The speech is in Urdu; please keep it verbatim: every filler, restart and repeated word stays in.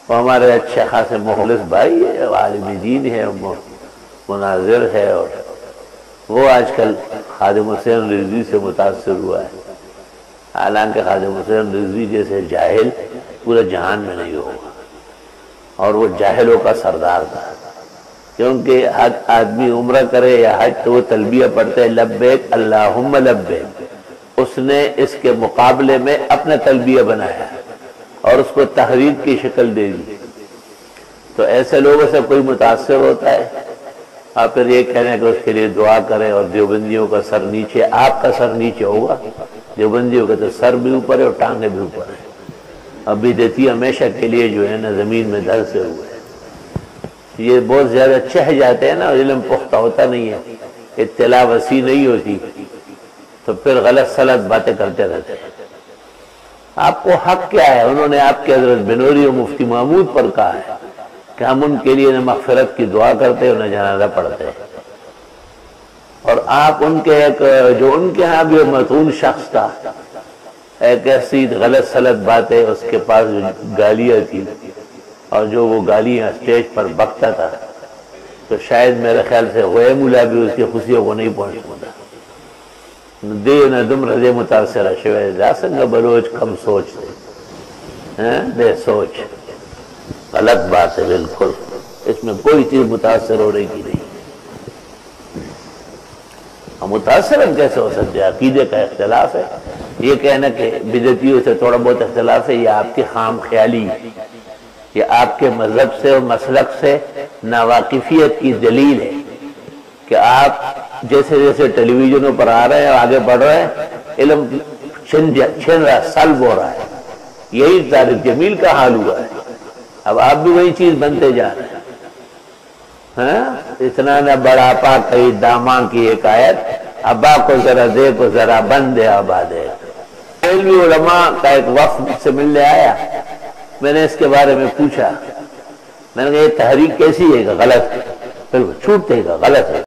وہ ہمارے اچھے خاصے مخلص بھائی ہے، عالم دین ہے، مناظر ہے، اور وہ آج کل خادم حسین رضوی سے متاثر ہوا ہے، حالانکہ خادم حسین رضوی جیسے جاہل پورے جہان میں نہیں ہوگا، اور وہ جاہلوں کا سردار تھا، کیونکہ حج آدمی عمرہ کرے یا حج تو وہ تلبیہ پڑھتے ہیں لبیک اللہم لبیک، اس نے اس کے مقابلے میں اپنا تلبیہ بنایا اور اس کو تحریر کی شکل دے دی۔ تو ایسے لوگوں سے کوئی متاثر ہوتا ہے آپ پھر یہ کہنے کہ اس کے لیے دعا کریں، اور دیوبندیوں کا سر نیچے، آپ کا سر نیچے ہوگا، دیوبندیوں کا تو سر بھی اوپر ہے اور ٹانگیں بھی اوپر ہے، ابھی دیتی ہمیشہ کے لیے جو ہے نا زمین میں دھنسے ہوئے ہیں۔ یہ بہت زیادہ چہ جاتے ہیں نا، علم پختہ ہوتا نہیں ہے، اطلاع وسیع نہیں ہوتی، تو پھر غلط سلط باتیں کرتے رہتے ہیں۔ آپ کو حق کیا ہے؟ انہوں نے آپ کے حضرت بنوری اور مفتی محمود پر کہا ہے کہ ہم ان کے لیے نہ مغفرت کی دعا کرتے اور نہ جنازہ پڑھتے ہیں، اور آپ ان کے ایک جو ان کے ہاں بھی متون شخص تھا، ایک ایسی غلط سلط باتیں، اس کے پاس گالیاں تھی، اور جو وہ گالیاں اسٹیج پر بکتا تھا، تو شاید میرے خیال سے غوئے مولا بھی اس کی خوشیوں کو نہیں پہنچ سکتا۔ دے نہ دم رضے متاثرہ شوئے جاسنگا بلوچ کم سوچ دے بے سوچ، غلط بات ہے بالکل، اس میں کوئی چیز متاثر ہو رہی کی نہیں۔ ہم متاثر ہم کیسے ہو سکتے ہیں؟ عقیدے کا اختلاف ہے، یہ کہنا کہ بدعتیوں سے تھوڑا بہت اختلاف ہے، یہ آپ کی خام خیالی، یہ آپ کے مذہب سے اور مسلک سے ناواقفیت کی دلیل ہے کہ آپ جیسے جیسے ٹیلی ویژنوں پر آ رہے ہیں، آگے بڑھ رہے ہیں، علم چھن چھن رہا ہے، سلب ہو رہا ہے۔ یہی طارق جمیل کا حال ہوا ہے، اب آپ بھی وہی چیز بنتے جا رہے ہیں۔ ہاں اتنا نہ بڑھاپا کئی داماں کی ایک آیت، ابا کو ذرا دے کو ذرا بند دے آباد ہے۔ علمی علماء کا ایک وفد مجھ سے ملنے آیا، میں نے اس کے بارے میں پوچھا، میں نے کہا یہ تحریک کیسی ہے؟ غلط ہے، پھر چھوٹتے گا غلط ہے۔